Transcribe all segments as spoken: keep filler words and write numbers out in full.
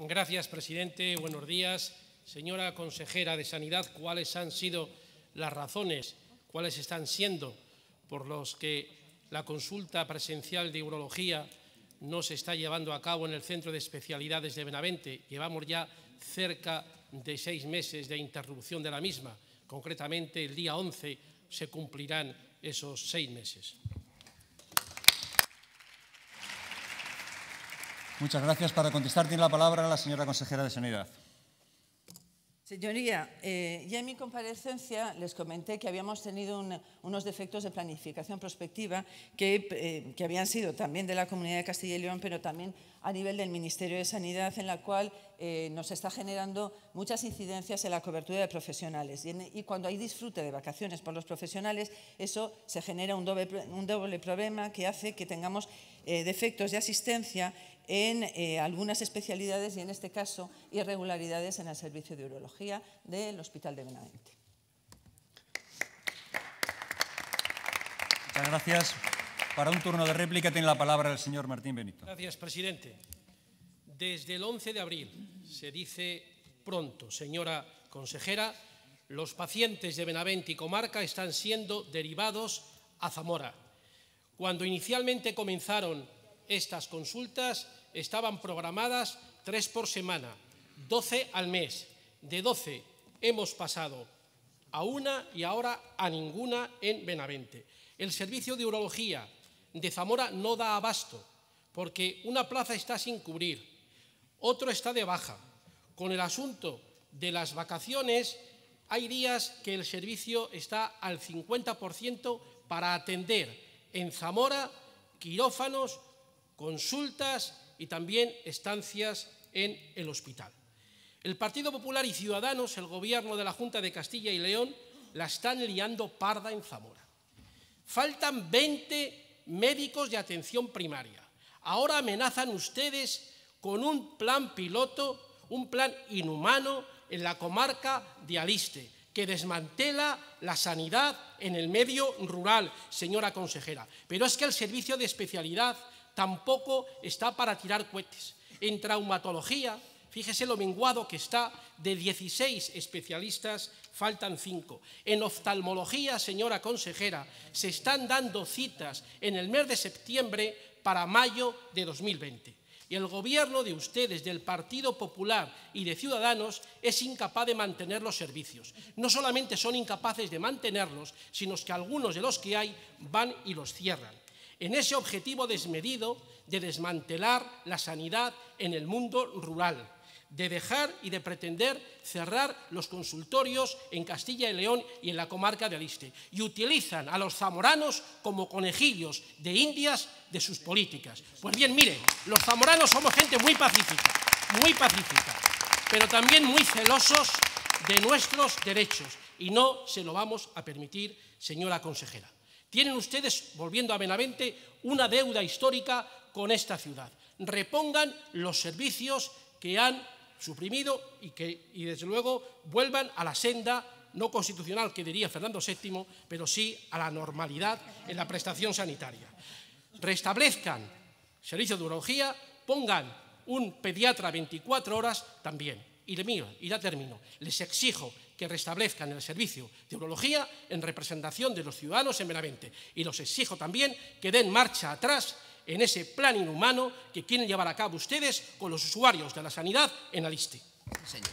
Gracias, presidente. Buenos días. Señora consejera de Sanidad, ¿cuáles han sido las razones, cuáles están siendo por los que la consulta presencial de urología no se está llevando a cabo en el Centro de Especialidades de Benavente? Llevamos ya cerca de seis meses de interrupción de la misma. Concretamente, el día once se cumplirán esos seis meses. Muchas gracias. Para contestar tiene la palabra la señora consejera de Sanidad. Señoría, eh, ya en mi comparecencia les comenté que habíamos tenido un, unos defectos de planificación prospectiva que, eh, que habían sido también de la Comunidad de Castilla y León, pero también a nivel del Ministerio de Sanidad, en la cual eh, nos está generando muchas incidencias en la cobertura de profesionales. Y, en, y cuando hay disfrute de vacaciones por los profesionales, eso se genera un doble, un doble problema que hace que tengamos eh, defectos de asistencia en eh, algunas especialidades y, en este caso, irregularidades en el servicio de urología del Hospital de Benavente. Muchas gracias. Para un turno de réplica tiene la palabra el señor Martín Benito. Gracias, presidente. Desde el once de abril, se dice pronto, señora consejera, los pacientes de Benavente y comarca están siendo derivados a Zamora. Cuando inicialmente comenzaron estas consultas, estaban programadas tres por semana, doce al mes. De doce hemos pasado a una y ahora a ninguna en Benavente. El servicio de urología de Zamora no da abasto porque una plaza está sin cubrir, otro está de baja. Con el asunto de las vacaciones, hay días que el servicio está al cincuenta por ciento para atender en Zamora quirófanos, consultas y también estancias en el hospital. El Partido Popular y Ciudadanos, el Gobierno de la Junta de Castilla y León, la están liando parda en Zamora. Faltan veinte médicos de atención primaria. Ahora amenazan ustedes con un plan piloto, un plan inhumano en la comarca de Aliste, que desmantela la sanidad en el medio rural, señora consejera. Pero es que el servicio de especialidad tampoco está para tirar cohetes. En traumatología, fíjese lo menguado que está, de dieciséis especialistas faltan cinco. En oftalmología, señora consejera, se están dando citas en el mes de septiembre para mayo de dos mil veinte. Y el gobierno de ustedes, del Partido Popular y de Ciudadanos, es incapaz de mantener los servicios. No solamente son incapaces de mantenerlos, sino que algunos de los que hay van y los cierran. En ese objetivo desmedido de desmantelar la sanidad en el mundo rural, de dejar y de pretender cerrar los consultorios en Castilla y León y en la comarca de Aliste. Y utilizan a los zamoranos como conejillos de indias de sus políticas. Pues bien, mire, los zamoranos somos gente muy pacífica, muy pacífica, pero también muy celosos de nuestros derechos. Y no se lo vamos a permitir, señora consejera. Tienen ustedes, volviendo a Benavente, una deuda histórica con esta ciudad. Repongan los servicios que han suprimido y que, y desde luego, vuelvan a la senda no constitucional, que diría Fernando séptimo, pero sí a la normalidad en la prestación sanitaria. Restablezcan servicio de urología, pongan un pediatra veinticuatro horas también. Y, de mí, y ya termino, les exijo que restablezcan el servicio de urología en representación de los ciudadanos en Benavente. Y los exijo también que den marcha atrás en ese plan inhumano que quieren llevar a cabo ustedes con los usuarios de la sanidad en Aliste. Señor.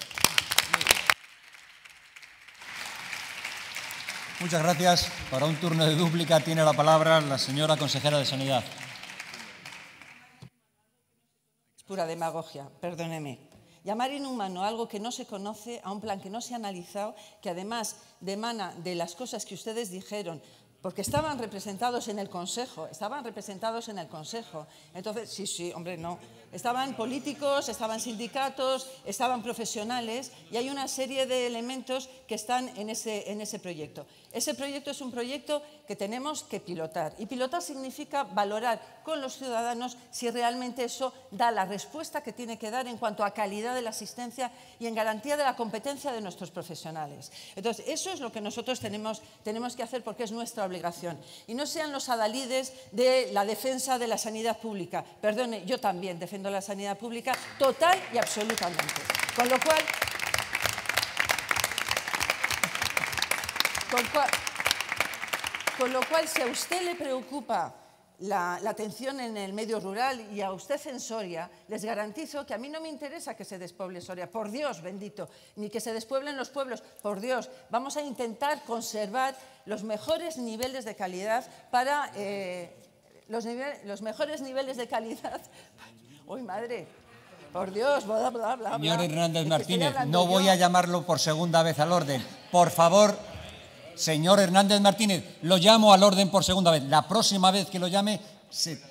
Muchas gracias. Para un turno de dúplica tiene la palabra la señora consejera de Sanidad. Es pura demagogia, perdóneme. Llamar inhumano algo que no se conoce, a un plan que no se ha analizado, que además demana de las cosas que ustedes dijeron, porque estaban representados en el Consejo, estaban representados en el Consejo. Entonces, sí, sí, hombre, no. Estaban políticos, estaban sindicatos, estaban profesionales y hay una serie de elementos que están en ese, en ese proyecto. Ese proyecto es un proyecto que tenemos que pilotar y pilotar significa valorar con los ciudadanos si realmente eso da la respuesta que tiene que dar en cuanto a calidad de la asistencia y en garantía de la competencia de nuestros profesionales. Entonces, eso es lo que nosotros tenemos, tenemos que hacer porque es nuestra obligación. Y no sean los adalides de la defensa de la sanidad pública. Perdone, yo también defenderé haciendo la sanidad pública, total y absolutamente. Con lo cual, con, cual, con lo cual si a usted le preocupa La, la atención en el medio rural y a usted en Soria, les garantizo que a mí no me interesa que se despueble Soria, por Dios bendito, ni que se despueblen los pueblos, por Dios. Vamos a intentar conservar los mejores niveles de calidad para eh, los, nive los mejores niveles de calidad. ¡Uy, madre! Por Dios, bla, bla, bla. Señor Hernández es Martínez, que no voy yo. a llamarlo por segunda vez al orden. Por favor, señor Hernández Martínez, lo llamo al orden por segunda vez. La próxima vez que lo llame, se...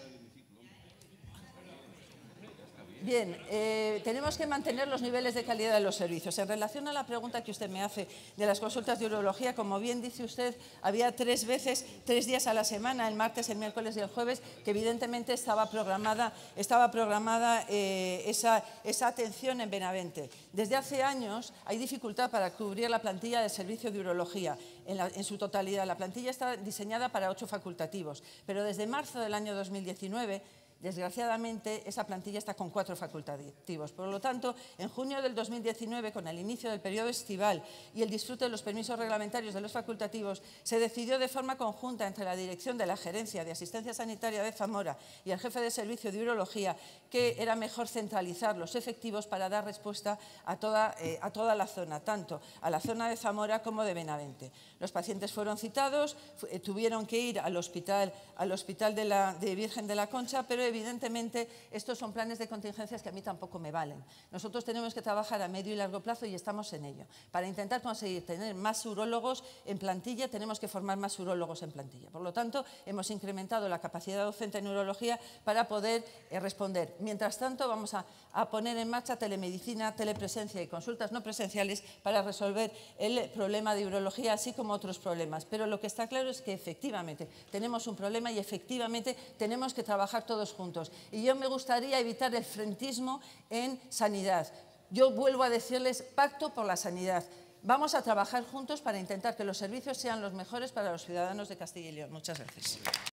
Bien, eh, tenemos que mantener los niveles de calidad de los servicios. En relación a la pregunta que usted me hace de las consultas de urología, como bien dice usted, había tres veces, tres días a la semana, el martes, el miércoles y el jueves, que evidentemente estaba programada, estaba programada eh, esa, esa atención en Benavente. Desde hace años hay dificultad para cubrir la plantilla del servicio de urología en, la, en su totalidad. La plantilla está diseñada para ocho facultativos, pero desde marzo del año dos mil diecinueve, desgraciadamente, esa plantilla está con cuatro facultativos. Por lo tanto, en junio del dos mil diecinueve, con el inicio del periodo estival y el disfrute de los permisos reglamentarios de los facultativos, se decidió de forma conjunta entre la dirección de la Gerencia de Asistencia Sanitaria de Zamora y el jefe de servicio de urología que era mejor centralizar los efectivos para dar respuesta a toda, eh, a toda la zona, tanto a la zona de Zamora como de Benavente. Los pacientes fueron citados, eh, tuvieron que ir al hospital, al hospital de, la, de Virgen de la Concha, pero evidentemente estos son planes de contingencias que a mí tampoco me valen. Nosotros tenemos que trabajar a medio y largo plazo y estamos en ello. Para intentar conseguir tener más urólogos en plantilla, tenemos que formar más urólogos en plantilla. Por lo tanto, hemos incrementado la capacidad docente en urología para poder eh, responder. Mientras tanto, vamos a, a poner en marcha telemedicina, telepresencia y consultas no presenciales para resolver el problema de urología, así como otros problemas. Pero lo que está claro es que efectivamente tenemos un problema y efectivamente tenemos que trabajar todos juntos. Y yo me gustaría evitar el frentismo en sanidad. Yo vuelvo a decirles pacto por la sanidad. Vamos a trabajar juntos para intentar que los servicios sean los mejores para los ciudadanos de Castilla y León. Muchas gracias.